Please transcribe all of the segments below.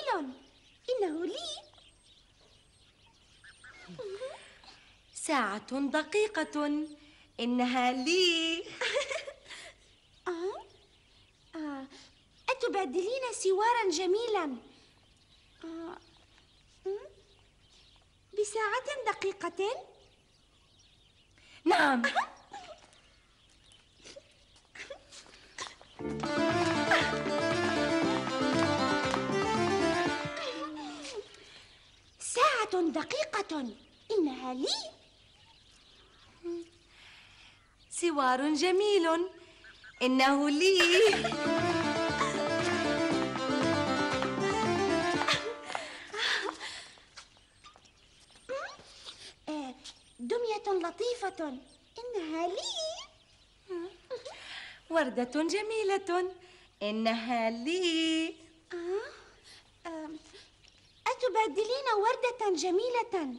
جميل، إنه لي. ساعة دقيقة، إنها لي. أتبادلين سوارا جميلا بساعة دقيقة؟ نعم. ساعة دقيقة، إنها لي. سوار جميل، إنه لي. دمية لطيفة، إنها لي. وردة جميلة، إنها لي. أتبادلين وردة جميلة؟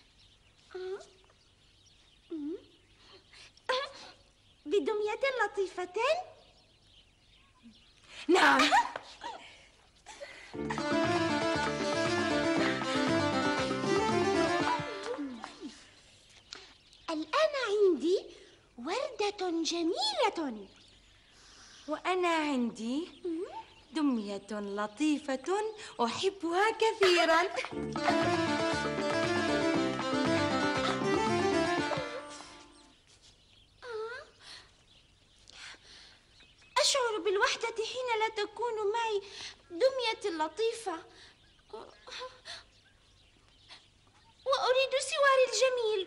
بدمية لطيفة؟ نعم. الآن عندي وردة جميلة. وأنا عندي دمية لطيفة أحبها كثيرا. أشعر بالوحدة حين لا تكون معي دمية لطيفة، وأريد سواري الجميل.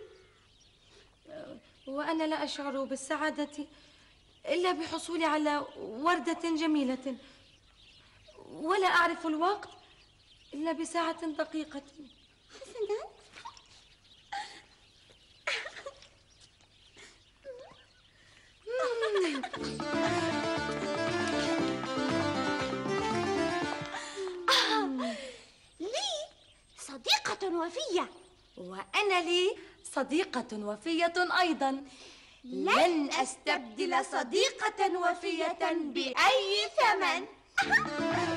وأنا لا أشعر بالسعادة إلا بحصولي على وردة جميلة، ولا أعرف الوقت إلا بساعة دقيقة. حسنا. لي صديقة وفية. وأنا لي صديقة وفية أيضا. لن أستبدل صديقة وفية بأي ثمن.